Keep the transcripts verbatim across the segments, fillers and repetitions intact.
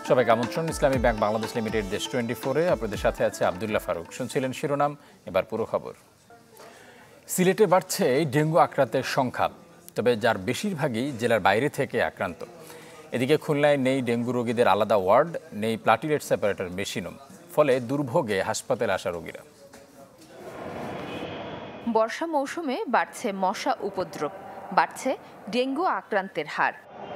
সবাইকে আমন্ত্রণ। Islami bank Bangladesh limited Desh twenty ফোরে আপনাদের সাথে আছে আব্দুল্লাহ ফারুক। শুনছিলেন শিরোনাম, এবার পুরো খবর। সিলেটে বাড়ছে ডেঙ্গু আক্রান্তের সংখ্যা, তবে যার বেশিরভাগই জেলার বাইরে থেকে আক্রান্ত। এদিকে খুলনায় নেই ডেঙ্গু রোগীদের আলাদা ওয়ার্ড, নেই প্লাটিলেট সেপারেটর মেশিনও, ফলে দুর্ভোগে হাসপাতালে আসা রোগীরা। বর্ষা মৌসুমে বাড়ছে মশা উপদ্রব, বাড়ছে ডেঙ্গু আক্রান্তের হার।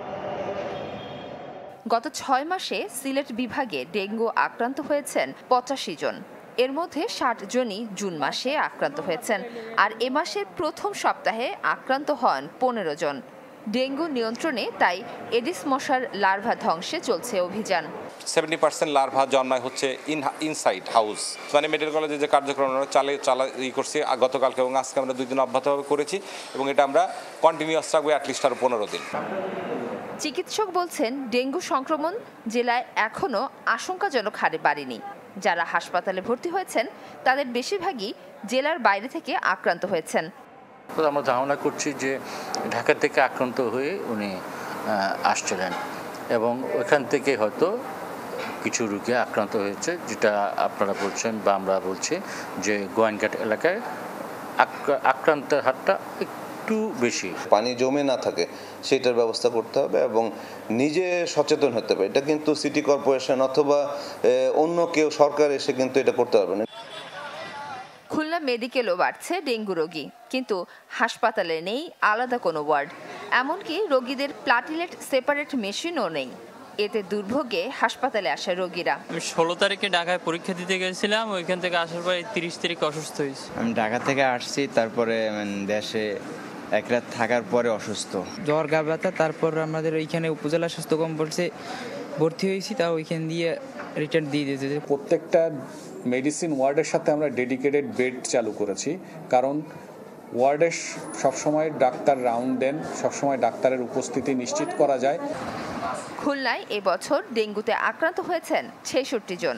গত ছয় মাসে সিলেট বিভাগে ডেঙ্গু আক্রান্ত হয়েছেন পঁচাশি জন, এর মধ্যে ষাট জনই জুন মাসে আক্রান্ত হয়েছেন, আর এ মাসের প্রথম সপ্তাহে আক্রান্ত হন পনেরো জন। ডেঙ্গু নিয়ন্ত্রণে তাই এডিস মশার লার্ভা ধ্বংসে চলছে অভিযান। সেভেন্টি পার্সেন্ট লার্ভা জন্মায় হচ্ছে ইন ইনসাইড হাউস, মানে মেডিকেল কলেজে যে কার্যক্রম আমরা চালে চালা ই করছি গতকালকে এবং আজকে আমরা দুই দিন অব্যাহতভাবে করেছি, এবং এটা আমরা কন্টিনিউয়াস রাখবো অ্যাটলিস্ট আরও পনেরো দিন। চিকিৎসক বলছেন ডেঙ্গু সংক্রমণ জেলায় এখনও আশঙ্কাজনক হারে বাড়েনি। যারা হাসপাতালে ভর্তি হয়েছেন তাদের বেশিরভাগই জেলার বাইরে থেকে আক্রান্ত হয়েছেন। আমরা ধারণা করছি যে ঢাকা থেকে আক্রান্ত হয়ে উনি আসছিলেন এবং ওইখান থেকে হয়তো কিছু রোগী আক্রান্ত হয়েছে, যেটা আপনারা বলছেন বা আমরা বলছি যে গোয়াইনঘাট এলাকায় আক্রান্তের হারটা একটু বেশি। পানি জমে না থাকে সেটার ব্যবস্থা করতে হবে এবং নিজে সচেতন হতে হবে। এটা কিন্তু সিটি কর্পোরেশন অথবা অন্য কেউ সরকার এসে কিন্তু এটা করতে পারবে না। খুলনা মেডিকেলও বাড়ছে ডেঙ্গু রোগী, কিন্তু হাসপাতালে নেই আলাদা কোনো ওয়ার্ড, এমনকি রোগীদের প্লাটিলেট সেপারেট মেশিনও নেই। এতে দুর্ভোগে হাসপাতালে আসা রোগীরা। আমি ষোলো তারিখে ঢাকায় পরীক্ষা দিতে গেছিলাম, ওইখান থেকে আসার পরে তিরিশ তারিখে অসুস্থ হয়েছি। আমি ঢাকা থেকে আসছি, তারপরে দেশে এক রাত থাকার পরে অসুস্থ, জ্বর গা ব্যথা। তারপর আমাদের ওইখানে উপজেলা স্বাস্থ্য কমপ্লেক্সে ভর্তি হয়েছি, তা ওইখান দিয়ে রিটার্ন দিয়ে দিয়েছে। প্রত্যেকটা মেডিসিন ওয়ার্ডের সাথে আমরা ডেডিকেটেড বেড চালু করেছি, কারণ ওয়ার্ডে সবসময় ডাক্তার রাউন্ড দেন, সবসময় ডাক্তারের উপস্থিতি নিশ্চিত করা যায়। খুলনায় এবছর ডেঙ্গুতে আক্রান্ত হয়েছেন ছেষট্টি জন।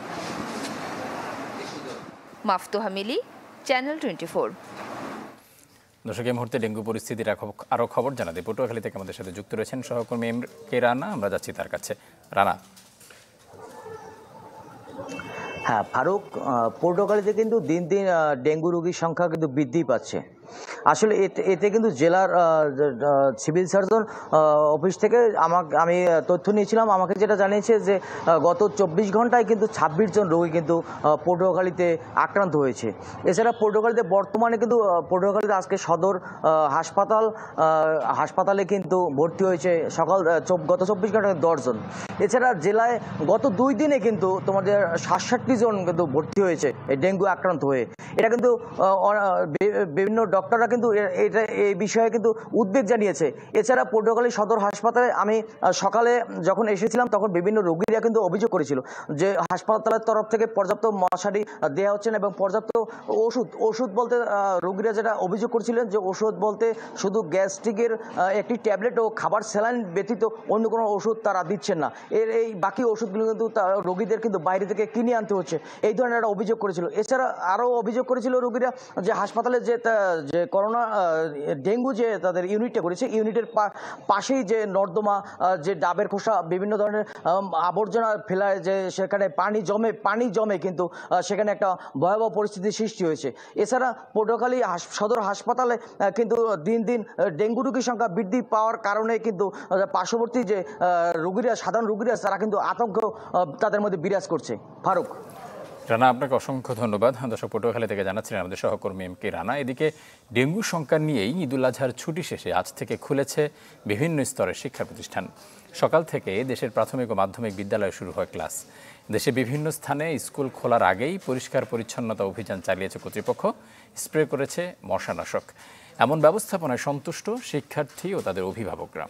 Maftuha Mili, channel twenty four. দর্শক, এই মুহূর্তে ডেঙ্গু পরিস্থিতির আরও খবর জানাতে পটুয়াখালী থেকে আমাদের সাথে যুক্ত রয়েছেন সহকর্মী এম কে রানা। আমরা যাচ্ছি তার কাছে। রানা। হ্যাঁ ফারুক, পটুয়াখালীতে কিন্তু দিন দিন ডেঙ্গু রোগীর সংখ্যা কিন্তু বৃদ্ধি পাচ্ছে। আসলে এতে কিন্তু জেলার সিভিল সার্জন অফিস থেকে আমাকে আমি তথ্য নিয়েছিলাম, আমাকে যেটা জানিয়েছে যে গত চব্বিশ ঘন্টায় কিন্তু ছাব্বিশ জন রোগী কিন্তু পটুয়াখালীতে আক্রান্ত হয়েছে। এছাড়া পটুয়াখালীতে বর্তমানে কিন্তু পটুয়াখালীতে আজকে সদর হাসপাতাল হাসপাতালে কিন্তু ভর্তি হয়েছে সকাল গত চব্বিশ ঘন্টায় দশজন। এছাড়া জেলায় গত দুই দিনে কিন্তু তোমাদের সাতষট্টি জন কিন্তু ভর্তি হয়েছে এই ডেঙ্গু আক্রান্ত হয়ে। এটা কিন্তু বিভিন্ন ডক্টররা কিন্তু এটা এই বিষয়ে কিন্তু উদ্বেগ জানিয়েছে। এছাড়া পটুয়াখালী সদর হাসপাতালে আমি সকালে যখন এসেছিলাম তখন বিভিন্ন রোগীরা কিন্তু অভিযোগ করেছিল যে হাসপাতালের তরফ থেকে পর্যাপ্ত মশারি দেওয়া হচ্ছে না এবং পর্যাপ্ত ওষুধ ওষুধ বলতে রোগীরা যেটা অভিযোগ করছিলেন যে ওষুধ বলতে শুধু গ্যাস্ট্রিকের একটি ট্যাবলেট ও খাবার স্যালাইন ব্যতীত অন্য কোনো ওষুধ তারা দিচ্ছেন না। এর এই বাকি ওষুধগুলো কিন্তু রোগীদের কিন্তু বাইরে থেকে কিনে আনতে হচ্ছে, এই ধরনের একটা অভিযোগ করেছিল। এছাড়া আরও অভিযোগ করেছিল রোগীরা যে হাসপাতালে যে যে করোনা ডেঙ্গু যে তাদের ইউনিটটা করেছে, ইউনিটের পাশেই যে নর্দমা, যে ডাবের খোসা, বিভিন্ন ধরনের আবর্জনা ফেলায়, যে সেখানে পানি জমে পানি জমে কিন্তু সেখানে একটা ভয়াবহ পরিস্থিতির সৃষ্টি হয়েছে। এছাড়া পটুয়াখালী সদর হাসপাতালে কিন্তু দিন দিন ডেঙ্গু রোগীর সংখ্যা বৃদ্ধি পাওয়ার কারণে কিন্তু পার্শ্ববর্তী যে রোগীরা, সাধারণ রোগীরা, তারা কিন্তু আতঙ্ক তাদের মধ্যে বিরাজ করছে। ফারুক। রানা, আপনাকে অসংখ্য ধন্যবাদ। দর্শক, পটুয়াখালী থেকে জানাচ্ছিলেন আমাদের সহকর্মী এম কে রানা। এদিকে ডেঙ্গু সংখ্যা নিয়েই ঈদুল আজহার ছুটি শেষে আজ থেকে খুলেছে বিভিন্ন স্তরের শিক্ষা প্রতিষ্ঠান। সকাল থেকে দেশের প্রাথমিক ও মাধ্যমিক বিদ্যালয়ে শুরু হয় ক্লাস। দেশে বিভিন্ন স্থানে স্কুল খোলার আগেই পরিষ্কার পরিচ্ছন্নতা অভিযান চালিয়েছে কর্তৃপক্ষ, স্প্রে করেছে মশানাশক। এমন ব্যবস্থাপনায় সন্তুষ্ট শিক্ষার্থী ও তাদের অভিভাবকরা।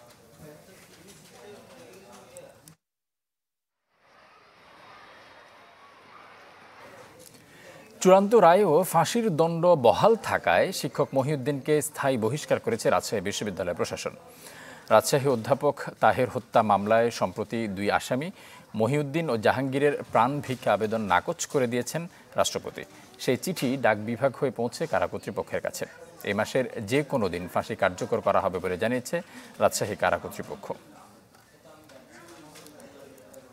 চূড়ান্ত রায় ও ফাঁসির দণ্ড বহাল থাকায় শিক্ষক মহিউদ্দিনকে স্থায়ী বহিষ্কার করেছে রাজশাহী বিশ্ববিদ্যালয় প্রশাসন। রাজশাহী অধ্যাপক তাহের হত্যা মামলায় সম্প্রতি দুই আসামি মহিউদ্দিন ও জাহাঙ্গীরের প্রাণ ভিক্ষা আবেদন নাকচ করে দিয়েছেন রাষ্ট্রপতি। সেই চিঠি ডাক বিভাগ হয়ে পৌঁছে কারা কর্তৃপক্ষের কাছে। এই মাসের যে কোনো দিন ফাঁসি কার্যকর করা হবে বলে জানিয়েছে রাজশাহী কারা কর্তৃপক্ষ।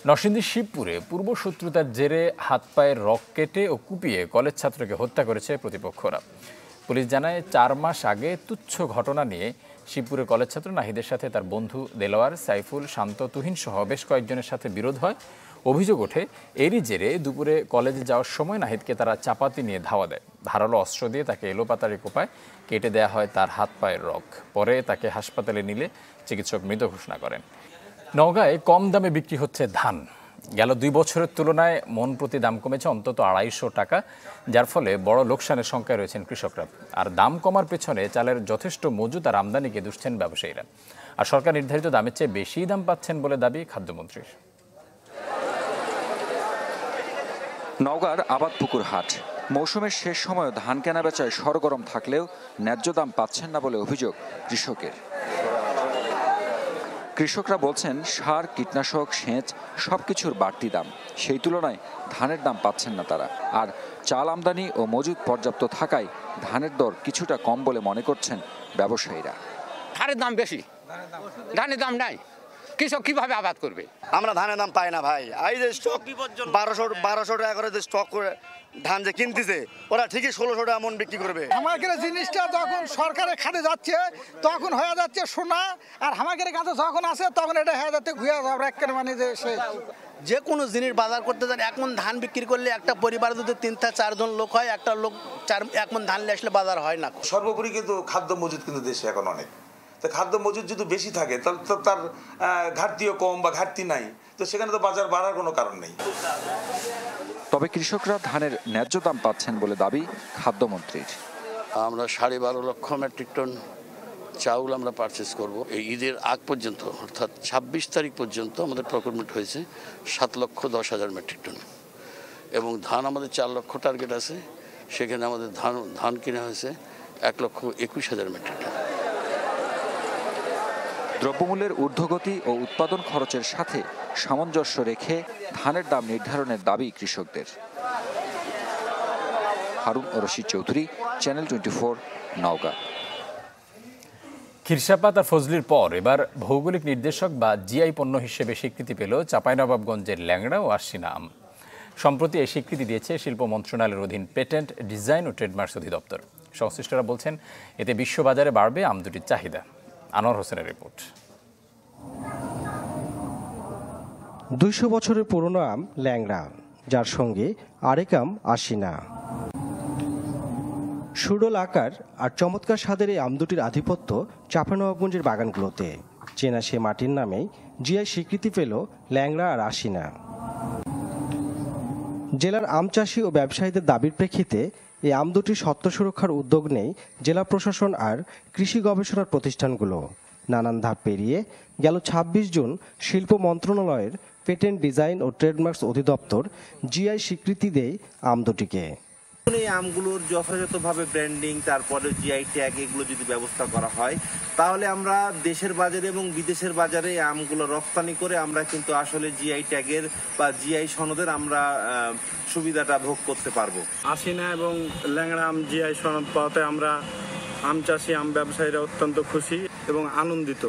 নরসিংদীর শিবপুরে পূর্বশত্রুতার জেরে হাত পায়ের রক কেটে ও কুপিয়ে কলেজ ছাত্রকে হত্যা করেছে প্রতিপক্ষরা। পুলিশ জানায়, চার মাস আগে তুচ্ছ ঘটনা নিয়ে শিবপুরে কলেজ ছাত্র নাহিদের সাথে তার বন্ধু দেলোয়ার, সাইফুল, শান্ত, তুহিন সহ বেশ কয়েকজনের সাথে বিরোধ হয়। অভিযোগ ওঠে, এরই জেরে দুপুরে কলেজে যাওয়ার সময় নাহিদকে তারা চাপাতি নিয়ে ধাওয়া দেয়। ধারালো অস্ত্র দিয়ে তাকে এলোপাতাড়ি কোপায়, কেটে দেয়া হয় তার হাত পায়ের রক। পরে তাকে হাসপাতালে নিলে চিকিৎসক মৃত ঘোষণা করেন। নওগাঁয় কম দামে বিক্রি হচ্ছে ধান। গেল দুই বছরের তুলনায় মন প্রতি দাম কমেছে অন্তত আড়াইশো টাকা, যার ফলে বড় লোকসানের সংখ্যায় রয়েছেন কৃষকরা। আর দাম কমার পেছনে চালের যথেষ্ট মজুত আর আমদানিকে দুষছেন ব্যবসায়ীরা। আর সরকার নির্ধারিত দামের চেয়ে বেশি দাম পাচ্ছেন বলে দাবি খাদ্যমন্ত্রীর। নওগাঁর আবাদপুকুর হাট মৌসুমের শেষ সময় ধান কেনা বেচায় সরগরম থাকলেও ন্যায্য দাম পাচ্ছেন না বলে অভিযোগ কৃষকের। কৃষকরা বলছেন, সার, কীটনাশক, সেচ সবকিছুর বাড়তি দাম, সেই তুলনায় ধানের দাম পাচ্ছেন না তারা। আর চাল আমদানি ও মজুদ পর্যাপ্ত থাকায় ধানের দর কিছুটা কম বলে মনে করছেন ব্যবসায়ীরা। ধানের দাম বেশি, ধানের দাম নাই, কৃষক কিভাবে আবাদ করবে? আমরা ধানের দাম পাই না ভাই। এই যে স্টক বারোশো বারোশো টাকা করে যে স্টক করে ধান যে কিনতেছে, ওরা ঠিকই ষোলোশো টাকা মন বিক্রি করবে। হামাকের জিনিসটা যখন সরকারের খাতে যাচ্ছে তখন হয়ে যাচ্ছে সোনা, আর হামাকের কাছে যখন আসে তখন এটা হয়ে যাচ্ছে ঘুরে যাবে মানে যে সে যে কোনো জিনিস বাজার করতে যান, এক মন ধান বিক্রি করলে একটা পরিবার যদি তিন থেকে চারজন লোক হয়, একটা লোক চার এক মন ধান নিয়ে আসলে বাজার হয় না। সর্বোপরি কিন্তু খাদ্য মজুদ কিন্তু দেশে এখন অনেক, তো খাদ্য মজুদ যদি বেশি থাকে তাহলে তো তার ঘাটতিও কম বা ঘাটতি নাই, তো সেখানে তো বাজার বাড়ার কোনো কারণ নেই। তবে কৃষকরা ধানের ন্যায্য দাম পাচ্ছেন বলে দাবি খাদ্যমন্ত্রীর। আমরা সাড়ে বারো লক্ষ মেট্রিক টন চাউল আমরা পারচেস করব এই ঈদের আগ পর্যন্ত, অর্থাৎ ছাব্বিশ তারিখ পর্যন্ত আমাদের প্রকিউরমেন্ট হয়েছে সাত লক্ষ দশ হাজার মেট্রিক টন, এবং ধান আমাদের চার লক্ষ টার্গেট আছে, সেখানে আমাদের ধান ধান কেনা হয়েছে এক লক্ষ একুশ হাজার মেট্রিক টন। দ্রব্যমূল্যের ঊর্ধ্বগতি ও উৎপাদন খরচের সাথে সামঞ্জস্য রেখে ধানের দাম নির্ধারণের দাবি কৃষকদের। হারুন ও Rashid Chowdhury, channel twenty four, Naogaon. খিরসাপাত আর ফজলির পর এবার ভৌগোলিক নির্দেশক বা জিআই পণ্য হিসেবে স্বীকৃতি পেল চাঁপাইনবাবগঞ্জের ল্যাংড়া ও আশিনা আম। সম্প্রতি এই স্বীকৃতি দিয়েছে শিল্প মন্ত্রণালয়ের অধীন পেটেন্ট, ডিজাইন ও ট্রেডমার্কস অধিদপ্তর। সংশ্লিষ্টরা বলছেন, এতে বিশ্ববাজারে বাড়বে আম দুটির চাহিদা। আনোয়ার হোসেনের রিপোর্ট। দুইশো বছরের পুরনো আম ল্যাংড়া, যার সঙ্গে আরেক আম আশিনা। সুডল আকার আর চমৎকার স্বাদের এই আম দুটির আধিপত্য চাঁপাইনবাবগঞ্জের বাগানগুলোতে। চেনা সে মাটির নামেই জিআই স্বীকৃতি পেল ল্যাংড়া আর আশিনা। জেলার আম চাষি ও ব্যবসায়ীদের দাবির প্রেক্ষিতে এই আম দুটির সত্ত্ব সুরক্ষার উদ্যোগ নেই জেলা প্রশাসন আর কৃষি গবেষণার প্রতিষ্ঠানগুলো। নানান ধাপ পেরিয়ে গেল ছাব্বিশ জুন শিল্প মন্ত্রণালয়ের পেটেন্ট, ডিজাইন ও ট্রেডমার্কস অধিদপ্তর জিআই স্বীকৃতি দেয় আম দুটিকে। এই আমগুলোর যথাযথভাবে ব্র্যান্ডিং, তারপরে জিআই ট্যাগ, এগুলো যদি ব্যবস্থা করা হয়, তাহলে আমরা দেশের বাজারে এবং বিদেশের বাজারে আমগুলো রপ্তানি করে আমরা কিন্তু আসলে জিআই ট্যাগের বা জিআই সনদের আমরা সুবিধাটা ভোগ করতে পারবো। আশিনা এবং ল্যাংড়া আম জিআই সনদ পাওয়াতে আমরা আম চাষি, আম ব্যবসায়ীরা অত্যন্ত খুশি এবং আনন্দিত।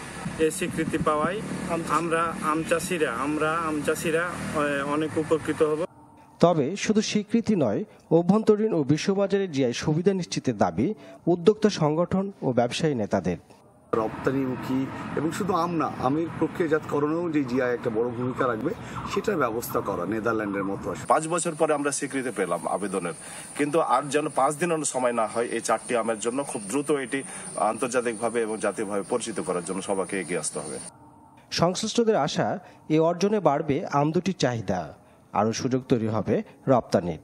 এই স্বীকৃতি পাওয়ায় আমরা আম চাষিরা আমরা আম চাষিরা অনেক উপকৃত হব। তবে শুধু স্বীকৃতি নয়, অভ্যন্তরীণ ও বিশ্ববাজারে জিআই সুবিধা নিশ্চিতের দাবি উদ্যোক্তা সংগঠন ও ব্যবসায়ী নেতাদের। রপ্তানিমুখী এবং শুধু আম না, আমের প্রক্রিয়াজাতকরণেও যে জিআই একটা বড় ভূমিকা রাখবে, সেটার ব্যবস্থা করা নেদারল্যান্ডের মতো। পাঁচ বছর পরে আমরা স্বীকৃতি পেলাম আবেদনের, কিন্তু আর যেন পাঁচ দিনের সময় না হয় এই চারটি আমের জন্য খুব দ্রুত এটি আন্তর্জাতিকভাবে এবং জাতীয়ভাবে পরিচিত করার জন্য সবাইকে এগিয়ে আসতে হবে। সংশ্লিষ্টদের আশা, এ অর্জনে বাড়বে আম দুটির চাহিদা, আরও সুযোগ তৈরি হবে রপ্তানির।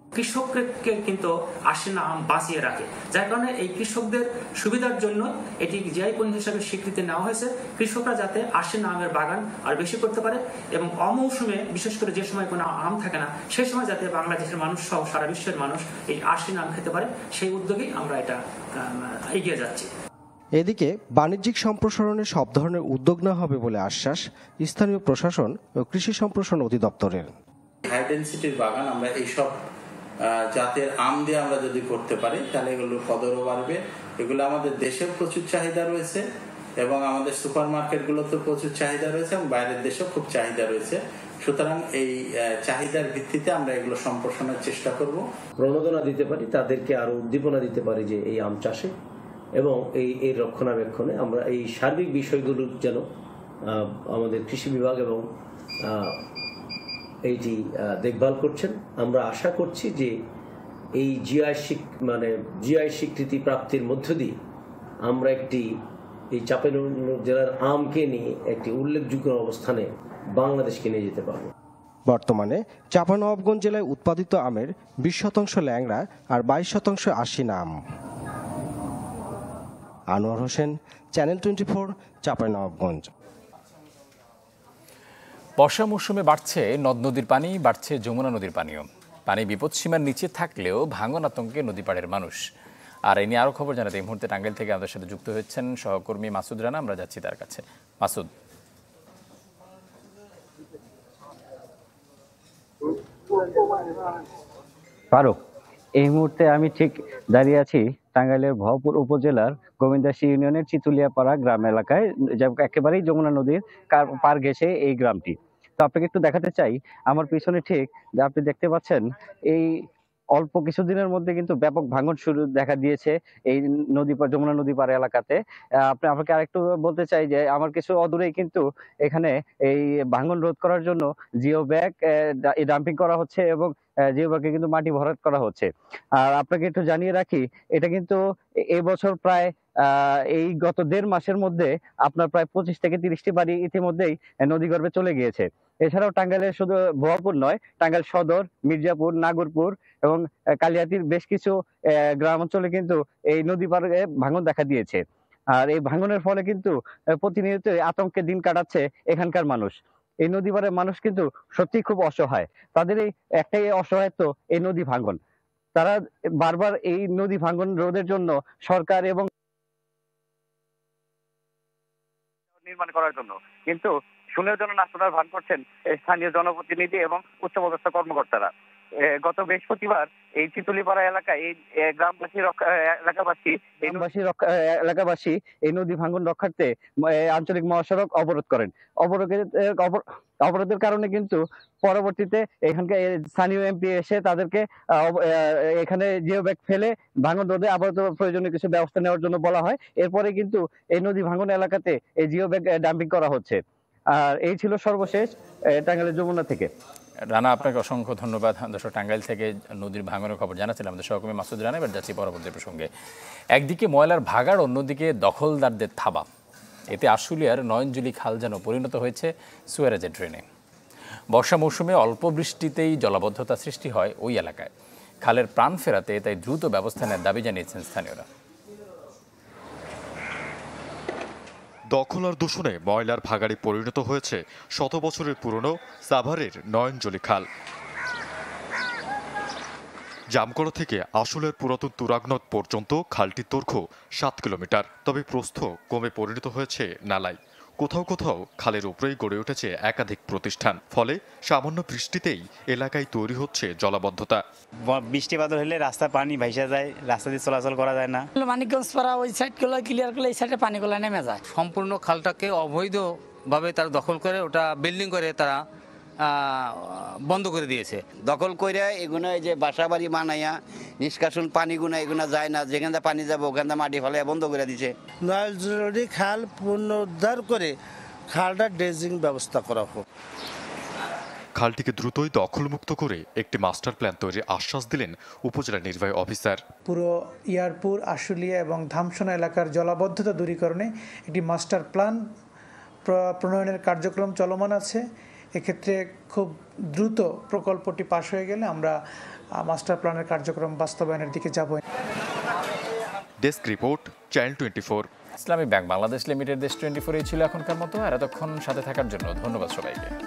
কৃষককে কিন্তু আশিনা আম বাঁচিয়ে রাখে, যার কারণে এই কৃষকদের সুবিধার জন্য এটি জিআই পণ্য হিসাবে স্বীকৃতি নেওয়া হয়েছে। কৃষকরা যাতে আশিনা আমের বাগান আর বেশি করতে পারে এবং অমৌসুমে, বিশেষ করে যে সময় কোনো আম থাকে না, সেই সময় যাতে বাংলাদেশের মানুষ সহ সারা বিশ্বের মানুষ এই আশিনা আম খেতে পারে, সেই উদ্যোগেই আমরা এটা এগিয়ে যাচ্ছি। এদিকে বাণিজ্যিক সম্প্রসারণে সব ধরনের উদ্যোগ নেওয়া হবে বলে আশ্বাস স্থানীয় প্রশাসন ও কৃষি সম্প্রসারণ অধিদপ্তরের। হাই ডেনসিটির বাগান আমরা এইসব জাতের আম দিয়ে আমরা যদি করতে পারি, তাহলে এগুলোর কদরও বাড়বে। এগুলো আমাদের দেশেও প্রচুর চাহিদা রয়েছে এবং আমাদের সুপার মার্কেটগুলোতে প্রচুর চাহিদা রয়েছে এবং বাইরের দেশেও খুব চাহিদা রয়েছে। সুতরাং এই চাহিদার ভিত্তিতে আমরা এগুলো সম্প্রসারণের চেষ্টা করব। প্রণোদনা দিতে পারি, তাদেরকে আরো উদ্দীপনা দিতে পারি যে এই আম চাষে এবং এই এর রক্ষণাবেক্ষণে আমরা এই সার্বিক বিষয়গুলো যেন আমাদের কৃষি বিভাগ এবং এইটি দেখভাল করছেন। আমরা আশা করছি যে এই জিআই মানে জিআই স্বীকৃতি প্রাপ্তির মধ্য দিয়ে আমরা একটি এই চাঁপাইনবাবগঞ্জ জেলার আমকে নিয়ে একটি উল্লেখযোগ্য অবস্থানে বাংলাদেশকে নিয়ে যেতে পারব। বর্তমানে চাঁপাইনবাবগঞ্জ জেলায় উৎপাদিত আমের বিশ শতাংশ ল্যাংড়া আর বাইশ শতাংশ আশিনা আম। Anwar Hossain, channel twenty four, Chapainawabganj. বর্ষা মৌসুমে বাড়ছে নদ নদীর পানি, বাড়ছে যমুনা নদীর পানিও। পানি বিপদসীমার নিচে থাকলেও ভাঙন আতঙ্কে নদী পাড়ের মানুষ। আর এই নিয়ে আরো খবর জানাতে এই মুহূর্তে টাঙ্গাইল থেকে আমাদের সাথে যুক্ত হচ্ছেন সহকর্মী মাসুদ রানা। আমরা যাচ্ছি তার কাছে। মাসুদ, ফারুক, এই মুহূর্তে আমি ঠিক দাঁড়িয়ে আছি টাঙ্গাইলের ভরপুর উপজেলার গোবিন্দাসী ইউনিয়নের চিতুলিয়াপাড়া গ্রাম এলাকায়, একেবারেই যমুনা নদীর পার ঘেঁষে এই গ্রামটি। তো আপনাকে একটু দেখাতে চাই, আমার পিছনে ঠিক আপনি দেখতে পাচ্ছেন এই অল্প কিছুদিনের মধ্যে কিন্তু ব্যাপক ভাঙন শুরু দেখা দিয়েছে এই নদী যমুনা নদী পাড় এলাকাতে। আপনি আমাকে আরেকটু বলতে চাই যে আমার কিছু অদূরেই কিন্তু এখানে এই ভাঙন রোধ করার জন্য জিও ব্যাগ ডাম্পিং করা হচ্ছে এবং জিও ব্যাগে কিন্তু মাটি ভরাট করা হচ্ছে। আর আপনাকে একটু জানিয়ে রাখি, এটা কিন্তু এবছর প্রায় আহ এই গত দেড় মাসের মধ্যে আপনার প্রায় পঁচিশ থেকে তিরিশটি বাড়ি ইতিমধ্যেই নদীগর্ভে চলে গিয়েছে। এছাড়াও টাঙ্গাইলের শুধু ভরপুর নয়, টাঙ্গাইল সদর, মির্জাপুর, নাগরপুর এবং কালিয়াতির বেশ কিছু গ্রাম অঞ্চলে কিন্তু এই নদী পাড়ে ভাঙন দেখা দিয়েছে। আর এই ভাঙনের ফলে কিন্তু প্রতিনিয়ত আতঙ্কে দিন কাটাচ্ছে এখানকার মানুষ। এই নদী পাড়ের মানুষ কিন্তু সত্যি খুব অসহায়। তাদের এই একটাই অসহায়ত্ব, এই নদী ভাঙন। তারা বারবার এই নদী ভাঙন রোধের জন্য সরকার এবং নির্মাণ করার জন্য কিন্তু শুনের জন্য নাস্তার ভান করছেন স্থানীয় জনপ্রতিনিধি এবং উচ্চপদস্থ কর্মকর্তারা। গত বৃহস্পতিবার এই চিতুলিপাড়া এলাকায় এই গ্রামবাসী এলাকাবাসী গ্রামবাসী এলাকাবাসী এই নদী ভাঙন রক্ষার্থে আঞ্চলিক মহাসড়ক অবরোধ করেন। অবরোধের অবরোধের কারণে কিন্তু পরবর্তীতে এখানকার স্থানীয় এমপি এসে তাদেরকে এখানে জিও ব্যাগ ফেলে ভাঙন রোধে আপাতত প্রয়োজনীয় কিছু ব্যবস্থা নেওয়ার জন্য বলা হয়। এরপরে কিন্তু এই নদী ভাঙন এলাকাতে এই জিও ব্যাগ ডাম্পিং করা হচ্ছে। আর এই ছিল সর্বশেষ টাঙ্গাইলের যমুনা থেকে। রানা, আপনাকে অসংখ্য ধন্যবাদ। দর্শক, টাঙ্গাইল থেকে নদীর ভাঙনের খবর জানাচ্ছিলাম আমাদের সহকর্মী মাসুদ রানা। এবার যাচ্ছি পরবর্তী প্রসঙ্গে। একদিকে ময়লার ভাগাড়, অন্যদিকে দখলদারদের থাবা। এতে আশুলিয়ার নয়নজুলি খাল যেন পরিণত হয়েছে সুয়ারেজের ড্রেনে। বর্ষা মৌসুমে অল্প বৃষ্টিতেই জলাবদ্ধতা সৃষ্টি হয় ওই এলাকায়। খালের প্রাণ ফেরাতে তাই দ্রুত ব্যবস্থা নেওয়ার দাবি জানিয়েছেন স্থানীয়রা। দখল আর দূষণে ময়লার ভাগাড়ে পরিণত হয়েছে শত বছরের পুরনো সাভারের নয়নজলি খাল। জামকড়া থেকে আসলের পুরাতন তুরাগনদ পর্যন্ত খালটির দৈর্ঘ্য সাত কিলোমিটার, তবে প্রস্থ কমে পরিণত হয়েছে নালায়। কোথাও কোথাও খালের উপরেই গড়ে উঠেছে একাধিক প্রতিষ্ঠান, ফলে সামান্য বৃষ্টিতেই এলাকায় তৈরি হচ্ছে জলাবদ্ধতা। বৃষ্টি বাদল হলে রাস্তা পানি ভাইসা যায়, রাস্তা দিয়ে চলাচল করা যায় না। মানিকগঞ্জ পাড়া ওই সাইডগুলো ক্লিয়ার করলে এই সাইডে পানিগুলো নেমে যায়। সম্পূর্ণ খালটাকে অবৈধভাবে তারা দখল করে ওটা বিল্ডিং করে তারা বন্ধ করে দিয়েছে। দখল করে এগুলো এই যে বাসা বাড়ি বানাইয়া নিষ্কাশন পানিগুনা এগুলো যায় না, যেখানে পানি যাবে ওখানে মাটি ফেলে বন্ধ করে দিছে। নয়নজলি খাল পুনরুদ্ধার করে খালটা ড্রেজিং ব্যবস্থা করা হোক। খালটিকে দ্রুতই দখলমুক্ত করে একটি মাস্টার প্ল্যান তৈরির আশ্বাস দিলেন উপজেলা নির্বাহী অফিসার। পুরো ইয়ারপুর, আশুলিয়া এবং ধামসোনা এলাকার জলাবদ্ধতা দূরীকরণে একটি মাস্টার প্ল্যান প্রণয়নের কার্যক্রম চলমান আছে। এক্ষেত্রে খুব দ্রুত প্রকল্পটি পাশ হয়ে গেলে আমরা মাস্টার প্ল্যানের কার্যক্রম বাস্তবায়নের দিকে যাব। Desk report, channel twenty four. Islami bank Bangladesh limited, Desh twenty four এই ছিল এখনকার মতো। আর এতক্ষণ সাথে থাকার জন্য ধন্যবাদ সবাইকে।